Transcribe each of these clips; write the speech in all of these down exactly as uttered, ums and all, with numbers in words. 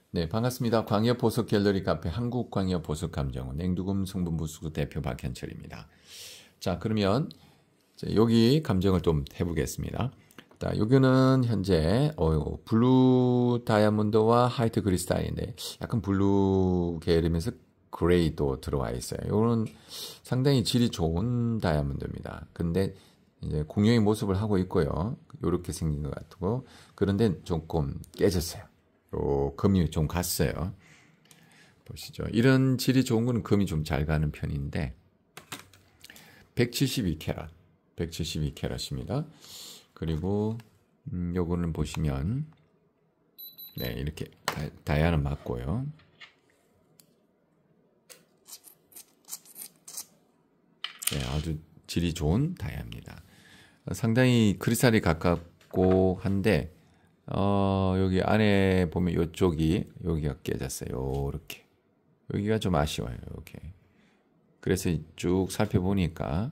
네, 반갑습니다. 광역보석 갤러리 카페 한국광역보석감정원 냉두금 성분부수 대표 박현철입니다. 자, 그러면 여기 감정을 좀 해보겠습니다. 자, 여기는 현재 어, 블루 다이아몬드와 화이트 크리스탈인데 약간 블루 계열이면서 그레이도 들어와 있어요. 이거는 상당히 질이 좋은 다이아몬드입니다. 근데 이제 공룡의 모습을 하고 있고요. 이렇게 생긴 것 같고, 그런데 조금 깨졌어요. 요 금이 좀 갔어요. 보시죠. 이런 질이 좋은 거는 금이 좀 잘 가는 편인데 백칠십이 캐럿, 백칠십이 캐럿입니다. 그리고 음, 요거는 보시면 네, 이렇게 다, 다이아는 맞고요. 네, 아주 질이 좋은 다이아입니다. 상당히 크리스탈이 가깝고 한데 어, 여기 안에 보면 이쪽이 여기가 깨졌어요. 요렇게 여기가 좀 아쉬워요. 이렇게 그래서 쭉 살펴보니까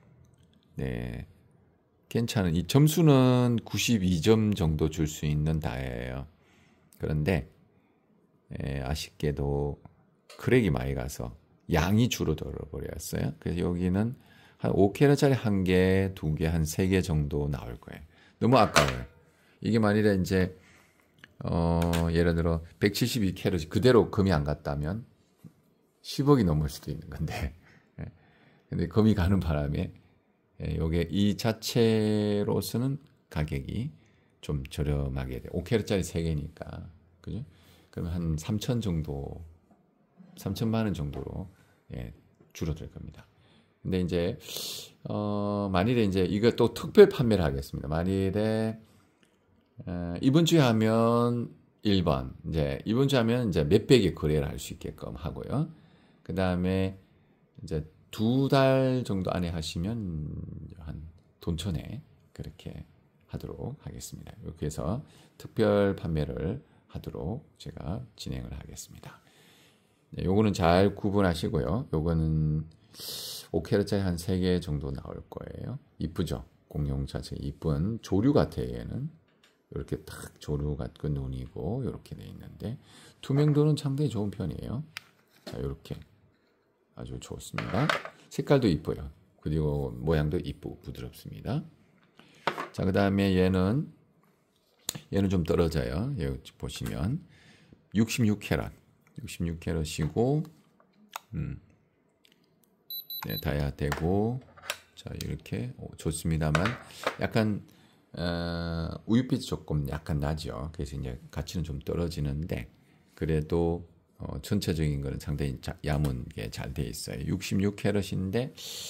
네, 괜찮은 이 점수는 구십이 점 정도 줄 수 있는 다이아예요. 그런데 에, 아쉽게도 크랙이 많이 가서 양이 줄어들어 버렸어요. 그래서 여기는 한 오 캐럿짜리 한 개, 두 개, 한 세 개 정도 나올 거예요. 너무 아까워요. 이게 만일에 이제 어, 예를 들어 백칠십이 캐럿이 그대로 금이 안 갔다면 십억이 넘을 수도 있는 건데, 예. 근데 금이 가는 바람에 예, 요게 이 자체로서는 가격이 좀 저렴하게 돼. 오 캐럿짜리 세 개니까, 그죠? 그러면 한 삼천 정도, 삼천만 원 정도로 예, 줄어들 겁니다. 근데 이제 어, 만일에 이제 이거 또 특별 판매를 하겠습니다. 만일에 어, 이번 주에 하면 일 번, 이제 이번 주에 하면 이제 몇백의 거래를 할 수 있게끔 하고요. 그 다음에 이제 두 달 정도 안에 하시면 한 돈천에 그렇게 하도록 하겠습니다. 이렇게 해서 특별 판매를 하도록 제가 진행을 하겠습니다. 네, 요거는 잘 구분하시고요. 요거는 오 캐럿짜리 한 세 개 정도 나올 거예요. 이쁘죠? 공룡 자체 이쁜 조류 같아요, 얘는. 이렇게 탁 조류 같고 눈이고 이렇게 돼 있는데 투명도는 상당히 좋은 편이에요. 자, 이렇게 아주 좋습니다. 색깔도 이뻐요. 그리고 모양도 이쁘고 부드럽습니다. 자, 그 다음에 얘는 얘는 좀 떨어져요. 여기 보시면 육십육 캐럿, 육십육 캐럿이고 음, 네, 다이아 되고 자 이렇게 오, 좋습니다만 약간 어, 우유빛이 조금 약간 나죠. 그래서 이제 가치는 좀 떨어지는데 그래도 어, 전체적인 거는 상당히 자, 야문게 잘 돼 있어요. 육십육 캐럿인데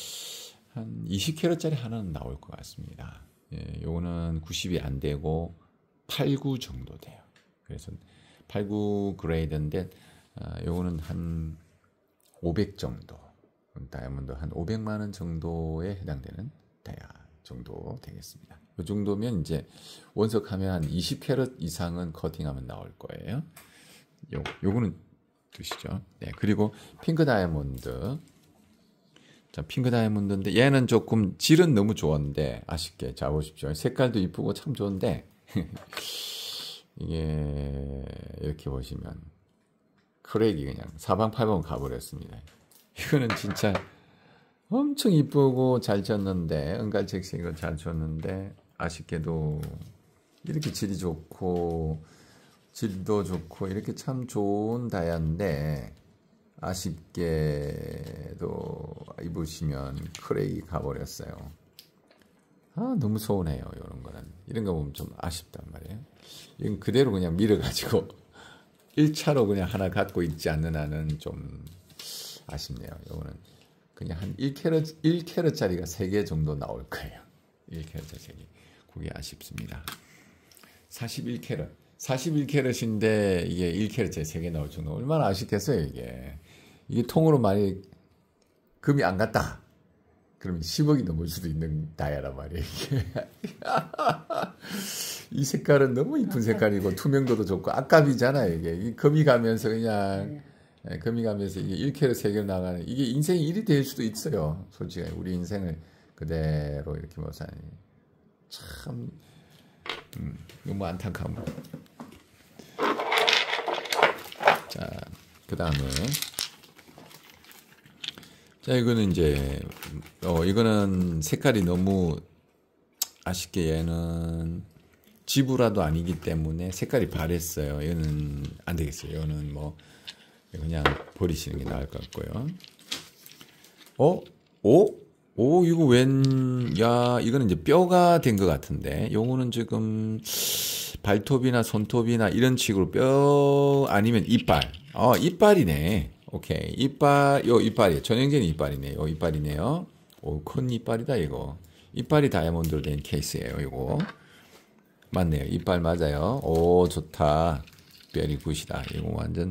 한 이십 캐럿짜리 하나는 나올 것 같습니다. 예, 요거는 구십이 안 되고 팔, 구 정도 돼요. 그래서 팔, 구 그레이드인데 어, 요거는 한 오백 정도. 다이아몬드 한 오백만 원 정도에 해당되는 다이아 정도 되겠습니다. 이 정도면 이제 원석하면 한 이십 캐럿 이상은 커팅하면 나올 거예요. 요, 요거는 두시죠. 네, 그리고 핑크 다이아몬드. 자, 핑크 다이아몬드인데 얘는 조금 질은 너무 좋은데 아쉽게 자 보십시오. 색깔도 이쁘고 참 좋은데 이게 이렇게 보시면 크랙이 그냥 사방팔방 가버렸습니다. 이거는 진짜 엄청 이쁘고 잘 졌는데 은갈색색으로 잘 졌는데 아쉽게도 이렇게 질이 좋고 질도 좋고 이렇게 참 좋은 다이아인데 아쉽게도 입으시면 크랙이 가버렸어요. 아 너무 서운해요. 이런 거는 이런 거 보면 좀 아쉽단 말이에요. 이건 그대로 그냥 밀어가지고 일 차로 그냥 하나 갖고 있지 않는 한은 좀 아쉽네요. 이거는 그냥 한 일 캐럿, 일 캐럿짜리가 세 개 정도 나올 거예요. 일 캐럿짜리 세 개. 그게 아쉽습니다. 사십일 캐럿. 사십일 캐럿인데 이게 일 캐럿짜리 세 개 나올 정도. 얼마나 아쉽겠어요, 이게. 이게 통으로 많이 금이 안 갔다. 그러면 십억이 넘을 수도 있는 다이아란 말이에요, 이게. 이 색깔은 너무 이쁜 색깔이고 투명도도 좋고 아깝이잖아요, 이게. 이 금이 가면서 그냥 네, 금이 가면서 이게 일 캐럿 세 개 나가는 이게 인생이 일이 될 수도 있어요. 솔직히 우리 인생을 그대로 이렇게 못 사니 참 음, 너무 안타까운 그 다음에 자 이거는 이제 어 이거는 색깔이 너무 아쉽게 얘는 지브라도 아니기 때문에 색깔이 바랬어요. 이거는 안 되겠어요. 이거는 뭐 그냥 버리시는 게 나을 것 같고요. 어? 오? 오 이거 웬? 야 이거는 이제 뼈가 된 것 같은데 요거는 지금 발톱이나 손톱이나 이런 식으로 뼈 아니면 이빨. 어 이빨이네. 오케이 이빨 요 이빨이 전형적인 이빨이네. 요 이빨이네요. 오 큰 이빨이다 이거. 이빨이 다이아몬드로 된 케이스예요. 이거 맞네요. 이빨 맞아요. 오 좋다. 뼈리 굿이다. 이거 완전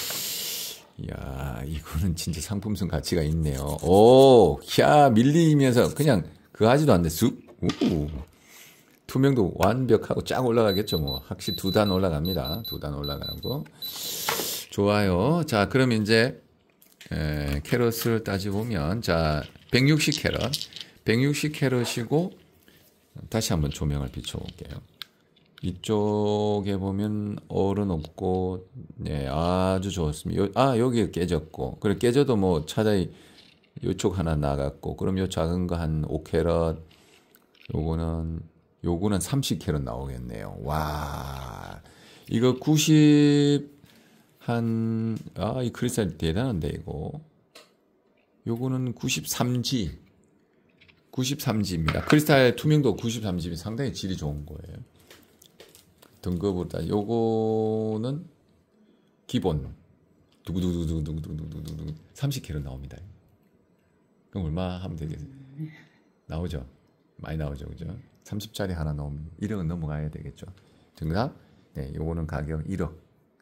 이야 이거는 진짜 상품성 가치가 있네요. 오, 야 밀리면서 그냥 그 하지도 않네. 쑥. 우. 투명도 완벽하고 쫙 올라가겠죠. 뭐 확실히 두 단 올라갑니다. 두 단 올라가고 좋아요. 자 그럼 이제 에, 캐럿을 따져보면 자 백육십 캐럿 백육십 캐럿이고 다시 한번 조명을 비춰볼게요. 이쪽에 보면 얼은 없고 네 아주 좋습니다. 요, 아 여기 깨졌고 그래 깨져도 뭐 차라리 요쪽 하나 나갔고 그럼 요 작은 거 한 오 캐럿 요거는 요거는 삼십 캐럿 나오겠네요. 와 이거 구십 한 아 이 크리스탈 대단한데 이거 요거는 구십삼 지 구십삼 지입니다. 크리스탈 투명도 구십삼 지면 상당히 질이 좋은 거예요. 등급으로 따 요거는 기본 두구두구두구두구두구두구 삼십 캐럿 나옵니다. 그럼 얼마 하면 되겠어요? 나오죠? 많이 나오죠, 그죠? 삼십짜리 하나 넣으면 일억은 넘어가야 되겠죠. 등급? 네, 요거는 가격 일억.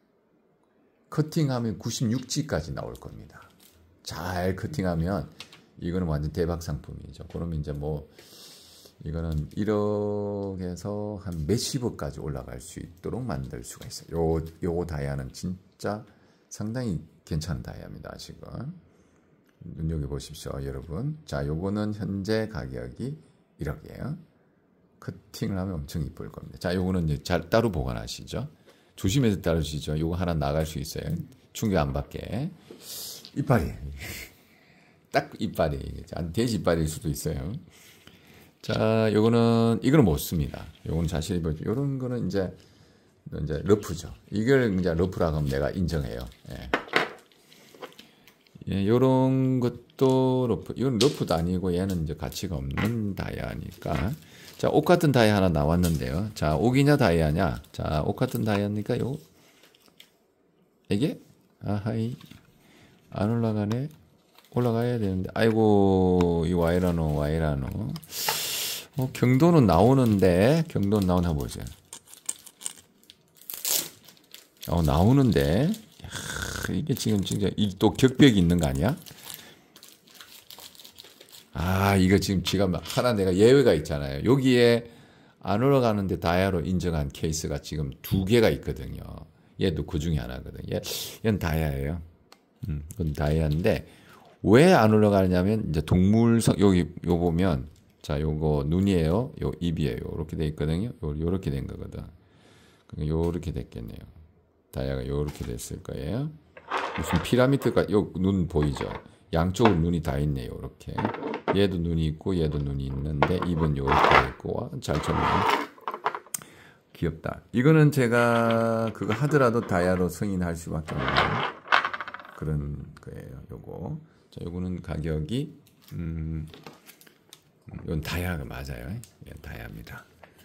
커팅하면 구십육 지까지 나올 겁니다. 잘 커팅하면 이거는 완전 대박 상품이죠. 그러면 이제 뭐 이거는 일억에서 한 몇십억까지 올라갈 수 있도록 만들 수가 있어요. 요, 요 다이아는 진짜 상당히 괜찮은 다이아입니다. 지금 눈여겨보십시오, 여러분. 자, 요거는 현재 가격이 일억이에요. 커팅을 하면 엄청 이쁠 겁니다. 자, 요거는 이제 잘 따로 보관하시죠. 조심해서 따르시죠. 요거 하나 나갈 수 있어요. 충격 안 받게. 이빨이 딱 이빨이 돼지 이빨일 수도 있어요. 자, 요거는 이거는 못 씁니다. 요거는 자신이 보죠. 요런 거는 이제 이제 러프죠. 이걸 이제 러프라고 하면 내가 인정해요. 예. 예, 요런 것도 러프. 이건 러프도 아니고 얘는 이제 가치가 없는 다이아니까. 자, 옷 같은 다이아 하나 나왔는데요. 자, 옥이냐 다이아냐? 자, 옷 같은 다이아니까 요 이게 아하이 안 올라가네. 올라가야 되는데 아이고 이 와이라노 와이라노 어, 경도는 나오는데 경도는 나오나 보죠. 어 나오는데 야, 이게 지금 진짜 또 격벽이 있는 거 아니야? 아 이거 지금 지금 하나 내가 예외가 있잖아요. 여기에 안 올라가는데 다이아로 인정한 케이스가 지금 두 개가 있거든요. 얘도 그 중에 하나거든. 얘 얘는 다이아예요. 음, 그건 다이아인데 왜 안 올라가냐면 이제 동물성 여기 요 보면 자 요거 눈이에요, 요 입이에요. 이렇게 돼 있거든요. 요 요렇게 된 거거든. 요렇게 됐겠네요. 다이아가 요렇게 됐을 거예요. 무슨 피라미드가 요 눈 보이죠? 양쪽으로 눈이 다 있네요. 이렇게 얘도 눈이 있고 얘도 눈이 있는데 입은 요렇게 돼 있고 와, 잘 쳤네. 귀엽다. 이거는 제가 그거 하더라도 다이아로 승인할 수밖에 없는 그런 거예요. 요거. 자, 요거는 가격이 음, 이건 다이아가 맞아요. 이건 다이아입니다.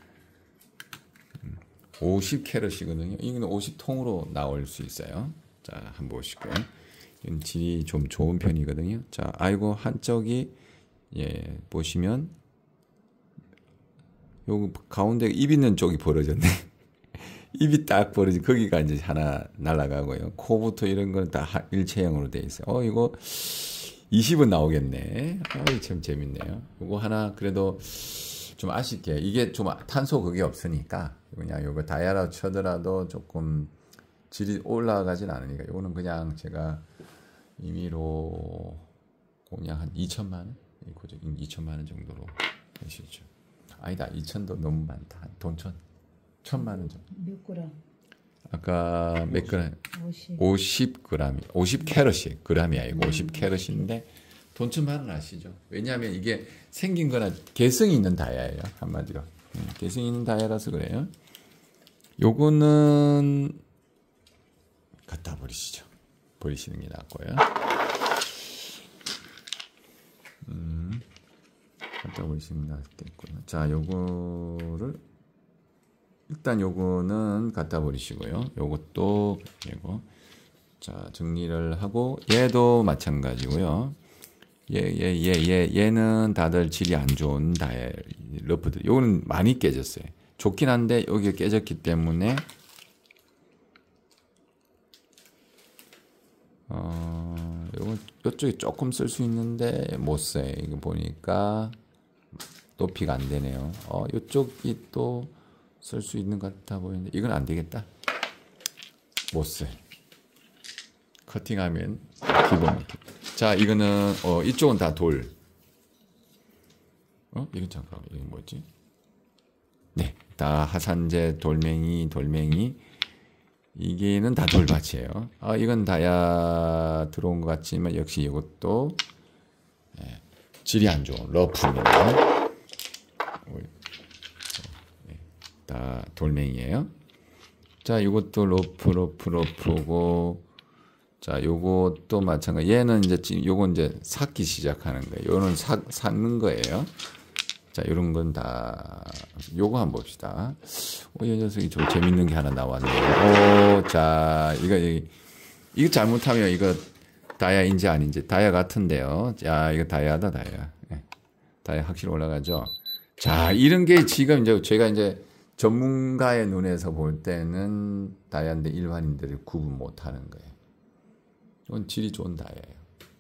음, 오십 캐럿이거든요. 이건 오십 통으로 나올 수 있어요. 자, 한번 보시고요. 이건 질이 좀 좋은 편이거든요. 자, 아이고 한쪽이 예 보시면 요 가운데 입 있는 쪽이 벌어졌네. 입이 딱 벌어지 거기가 이제 하나 날아가고요. 코부터 이런 건 다 일체형으로 돼 있어요. 어 이거 이십은 나오겠네. 어, 참 재밌네요. 이거 하나 그래도 좀 아쉽게 이게 좀 탄소 그게 없으니까 그냥 이거 다이아라 쳐더라도 조금 질이 올라가진 않으니까 이거는 그냥 제가 임의로 그냥 한 이천만 원, 이천만 원 정도로 하시죠. 아니다 이천도 너무 많다. 돈 천, 천만 원 정도. 몇 그램? 아까 몇 그램? 오십. 오십 그램, 오십 캐럿이 그램이 아니고 오십 캐럿인데 돈 좀 많은 아시죠? 왜냐하면 이게 생긴 거나 개성이 있는 다이아예요. 한마디로. 음, 개성이 있는 다이아라서 그래요. 요거는 갖다 버리시죠. 버리시는 게 낫고요. 음, 갖다 버리시는 게 낫겠고요. 자, 요거를 일단 요거는 갖다 버리시고요. 요것도 이거 자 정리를 하고 얘도 마찬가지고요. 얘, 얘, 얘, 얘, 얘는 다들 질이 안 좋은 다이아 러프들. 요거는 많이 깨졌어요. 좋긴 한데 여기가 깨졌기 때문에 어, 요건 이쪽에 조금 쓸 수 있는데 못 써요. 이거 보니까 높이가 안 되네요. 어, 이쪽이 또 쓸 수 있는 것 같아 보이는데 이건 안 되겠다. 못 써. 커팅하면 기본. 자, 이거는 어, 이쪽은 다 돌. 어, 이건 잠깐 이건 뭐지? 네, 다 하산재 돌멩이 돌멩이. 이게는 다 돌밭이에요. 아, 이건 다야 들어온 것 같지만 역시 이것도 예, 질이 안 좋은 러프입니다. 네, 다 돌멩이에요. 자, 이것도 러프 러프 러프고, 자, 요것도 마찬가지. 얘는 이제 지금 요건 이제 삭기 시작하는 거예요. 요는 삭 삭는 거예요. 자, 이런 건 다 요거 한번 봅시다. 오, 이 녀석이 좀 재밌는 게 하나 나왔네요. 오, 자, 이거 이거 잘못하면 이거 다이아인지 아닌지 다이아 같은데요. 자, 이거 다이아다 다이아. 네. 다이아 확실히 올라가죠. 자, 이런 게 지금 이제 제가 이제 전문가의 눈에서 볼 때는 다이아인데 일반인들이 구분 못하는 거예요. 이건 질이 좋은 다이아예요.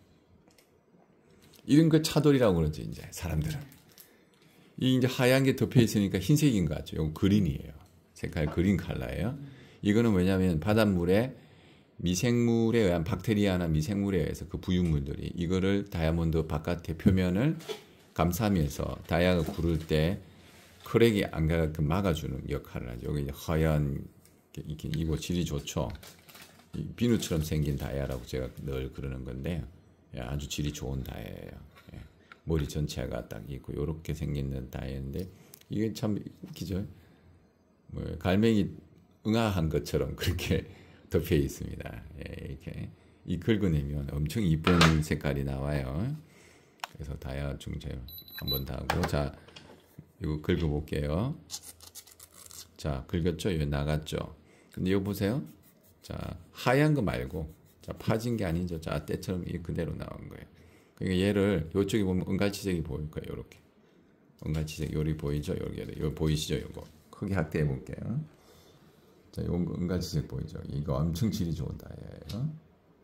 이런 거 차돌이라고 그러죠, 이제 사람들은. 이 이제 하얀 게 덮여 있으니까 흰색인 것 같죠. 이건 그린이에요. 색깔 그린 컬러예요. 이거는 왜냐하면 바닷물에 미생물에 의한 박테리아나 미생물에 의해서 그 부유물들이 이거를 다이아몬드 바깥의 표면을 감싸면서 다이아가 구를 때 크랙이 안 가게끔 막아주는 역할을 하죠. 여기 이제 하얀 이게 이거 질이 좋죠. 이 비누처럼 생긴 다이아라고 제가 늘 그러는 건데 아주 질이 좋은 다이아예요. 머리 전체가 딱 있고 이렇게 생긴 다이아인데 이게 참 웃기죠. 뭐 갈매기 응아한 것처럼 그렇게 덮여 있습니다. 예, 이렇게 이 긁어내면 엄청 이쁜 색깔이 나와요. 그래서 다이아 중재 한번 더 하고, 자, 이거 긁어볼게요. 자, 긁었죠? 이거 나갔죠? 근데 이거 보세요. 자, 하얀 거 말고, 자, 파진 게 아니죠. 자, 때처럼 이 그대로 나온 거예요. 그러니까 얘를 이쪽에 보면 은갈치색이 보일 거예요. 이렇게 은갈치색 요리 보이죠? 여기 요 보이시죠? 이거 크게 확대해 볼게요. 자, 요 은갈치색 보이죠? 이거 엄청 질이 좋은 다이아예요.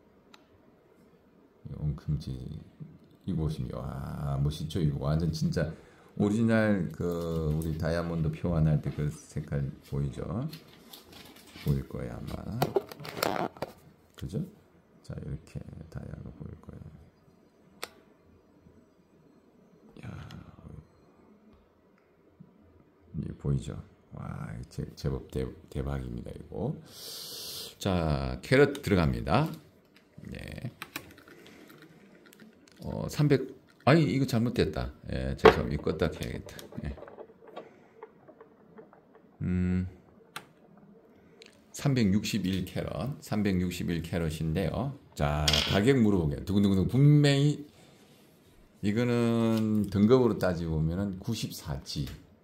엉큼지 이거 보시면 와 멋있죠? 이거 완전 진짜 오리지널 그 우리 다이아몬드 표현할 때 그 색깔 보이죠? 보일 거예요 아마. 그죠? 자, 이렇게 다이아가 보일 거예요. 야, 이게 보이죠? 와, 제, 제법 대, 대박입니다 이거. 자, 캐럿 들어갑니다. 네. 어, 삼백. 아니, 이거 잘못됐다. 예, 죄송합니다. 이거 껐다 켜야겠다. 예. 음, 삼백육십일 캐럿, 삼백육십일 캐럿인데요. 자, 가격 물어보게요. 두근두근 분명히 이거는 등급으로 따지고 보면은 구십사 지.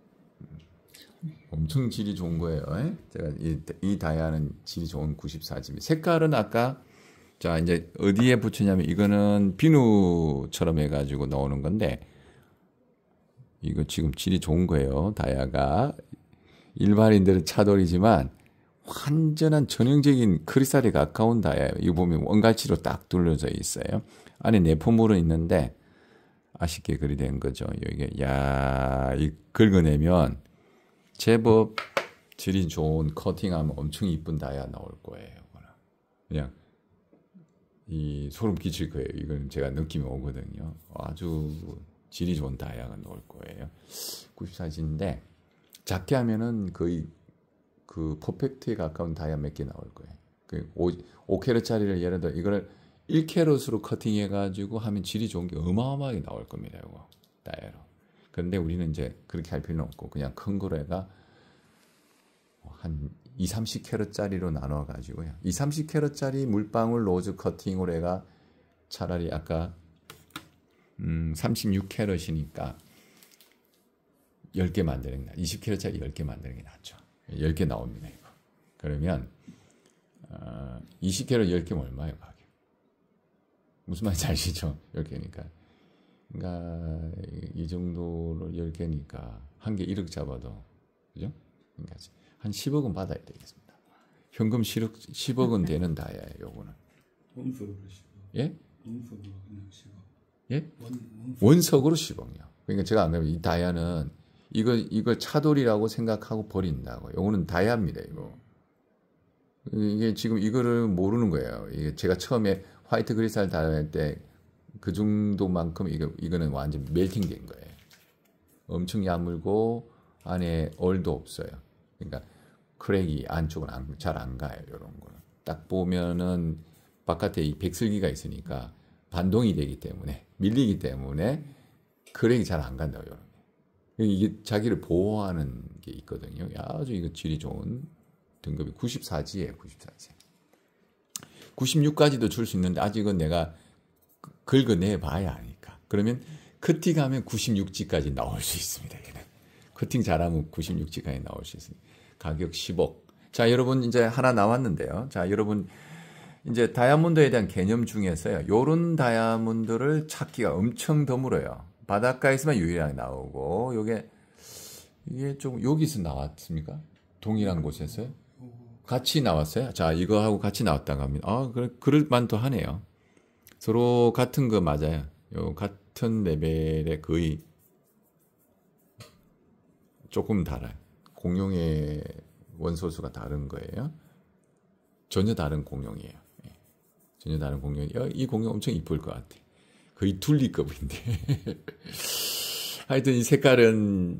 엄청 질이 좋은 거예요. 에? 제가 이, 이 다이아는 질이 좋은 구십사 지입니다. 색깔은 아까 자 이제 어디에 붙이냐면 이거는 비누처럼 해가지고 나오는 건데 이거 지금 질이 좋은 거예요. 다이아가 일반인들은 차돌이지만 완전한 전형적인 크리스탈에 가까운 다이아예요. 이거 보면 원갈치로 딱 둘러져 있어요. 안에 내포물은 있는데 아쉽게 그리 된 거죠. 이게 야, 이 긁어내면 제법 질이 좋은 커팅하면 엄청 이쁜 다이아 나올 거예요. 그냥 이 소름 끼칠 거예요. 이건 제가 느낌이 오거든요. 아주 질이 좋은 다이아가 나올 거예요. 구십사 지인데 작게 하면은 거의 그 퍼펙트에 가까운 다이아 몇 개 나올 거예요. 그 오 캐럿짜리를 예를 들어 이거를 일 캐럿으로 커팅해가지고 하면 질이 좋은 게 어마어마하게 나올 겁니다. 이거 다이아로. 그런데 우리는 이제 그렇게 할 필요는 없고 그냥 큰 거로 해가 한 이, 삼십 캐럿짜리로 나눠가지고요. 이, 삼십 캐럿짜리 물방울 로즈 커팅으로 해가 차라리 아까 음, 삼십육 캐럿이니까 열 개 만드는 게 낫죠. 이십 캐럿짜리 열 개 만드는 게 낫죠. 열 개 나옵니다. 이거. 그러면 어, 이십 캐럿 열 개면 얼마예요? 가격? 무슨 말인지 아시죠? 열 개니까. 그러니까 이 정도로 열 개니까 한 개 일억 잡아도 그죠? 그러니까 한 십억은 받아야 되겠습니다. 현금 십억, 십억은 되는 다이아예요. 요거는. 원석으로 십억. 예? 원석으로 그냥 십억. 예? 원, 원석. 원석으로 십억이요. 그러니까 제가 안 그러면 이 다이아는 이걸 이걸 차돌이라고 생각하고 버린다고. 요거는 다이아입니다. 이거. 이게 지금 이거를 모르는 거예요. 이게 제가 처음에 화이트 그리스탈 다이아할 때 그 정도만큼 이거 이거는 완전 멜팅된 거예요. 엄청 야물고 안에 얼도 없어요. 그러니까 크랙이 안쪽은 잘 안 가요. 이런 거는 딱 보면은 바깥에 이 백슬기가 있으니까 반동이 되기 때문에 밀리기 때문에 크랙이 잘 안 간다고. 이런 게. 이게 자기를 보호하는 게 있거든요. 아주 이거 질이 좋은 등급이 구십사 지예요. 구십사 지. 구십육까지도 줄 수 있는데 아직은 내가 긁어내 봐야 하니까. 그러면 커팅하면 구십육 지까지 나올 수 있습니다. 얘는. 커팅 잘하면 구십육 지까지 나올 수 있습니다. 가격 십억. 자, 여러분 이제 하나 나왔는데요. 자, 여러분 이제 다이아몬드에 대한 개념 중에서요. 요런 다이아몬드를 찾기가 엄청 드물어요. 바닷가에서만 유일하게 나오고 요게 이게 좀 여기서 나왔습니까? 동일한 곳에서요? 같이 나왔어요? 자, 이거하고 같이 나왔다고 합니다. 아, 그래, 그럴 만도 하네요. 서로 같은 거 맞아요. 요 같은 레벨의 거의 조금 달라요. 공룡의 원소수가 다른 거예요. 전혀 다른 공룡이에요. 예. 전혀 다른 공룡이에요. 이 공룡 엄청 이쁠 것 같아. 거의 툴리급인데. 하여튼 이 색깔은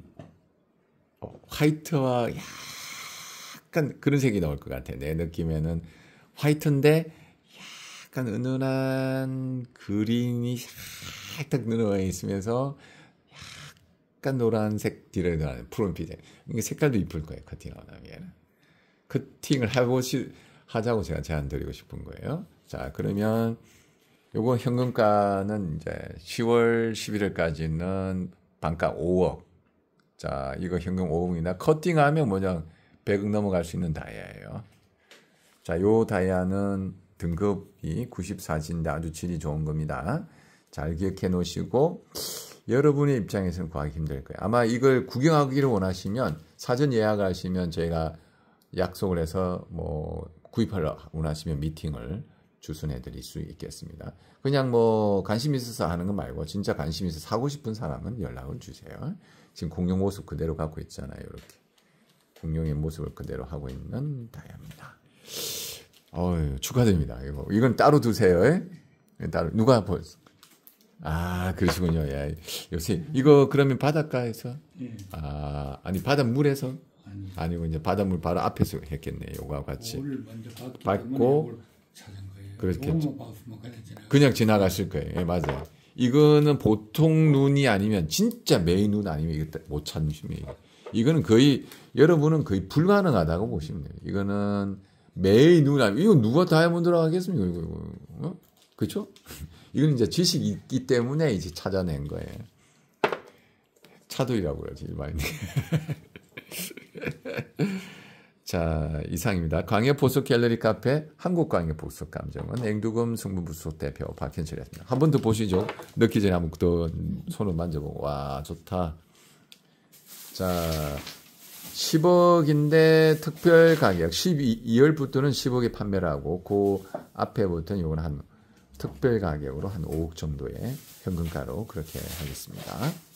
화이트와 약간 그런 색이 나올 것 같아. 내 느낌에는 화이트인데 약간 은은한 그린이 살짝 늘어나 있으면서 약간 노란색 뒤를 들어가는 푸른빛에. 이게 색깔도 이쁠 거예요. 커팅하고 나면. 커팅을 해보시, 하자고 제가 제안 드리고 싶은 거예요. 자, 그러면 요거 현금가는 이제 시월 십일월까지는 반가 오억. 자, 이거 현금 오억이나 커팅하면 뭐냐 백억 넘어갈 수 있는 다이아예요. 자, 요 다이아는 등급이 구십사 지인데 아주 질이 좋은 겁니다. 잘 기억해 놓으시고 여러분의 입장에서는 구하기 힘들 거예요. 아마 이걸 구경하기를 원하시면 사전 예약하시면 저희가 약속을 해서 뭐 구입하려 원하시면 미팅을 주선해 드릴 수 있겠습니다. 그냥 뭐 관심 있어서 하는 거 말고 진짜 관심 있어서 사고 싶은 사람은 연락을 주세요. 지금 공룡 모습 그대로 갖고 있잖아요. 이렇게 공룡의 모습을 그대로 하고 있는 다이아입니다. 어휴, 축하드립니다. 이거 이건 따로 두세요. 에? 따로 누가 벌써 아, 그러시군요. 예. 요새 이거 그러면 바닷가에서 예. 아, 아니 바닷물에서 아니. 아니고 이제 바닷물 바로 앞에서 했겠네. 요거와 같이. 오를 먼저 받기 받고 때문에 찾은 거예요. 그렇겠죠. 오만 봤으면 그냥 지나가. 그냥 지나갔을 거예요. 예, 맞아요. 이거는 보통 눈이 아니면 진짜 메인 눈 아니면 이거 못 찾으십니다. 이거는 거의 여러분은 거의 불가능하다고 보시면 돼요. 이거는 메인 눈 아니면 이거 누가 다이아몬드라고 하겠습니까? 이거, 이거. 어? 그렇죠? 이건 이제 지식이 있기 때문에 이제 찾아낸 거예요. 차돌이라고 그러지, 일반인이. 자, 이상입니다. 광역 보석 갤러리 카페 한국 광역 보석 감정은 앵두금 승부부속 대표 박현철이었습니다. 한 번 더 보시죠. 넣기 전에 한번 더 손을 만져보고. 와, 좋다. 자, 십억인데 특별 가격 십이월부터는 십억에 판매를 하고 그 앞에부터는 이건 한 특별 가격으로 한 오억 정도의 현금가로 그렇게 하겠습니다.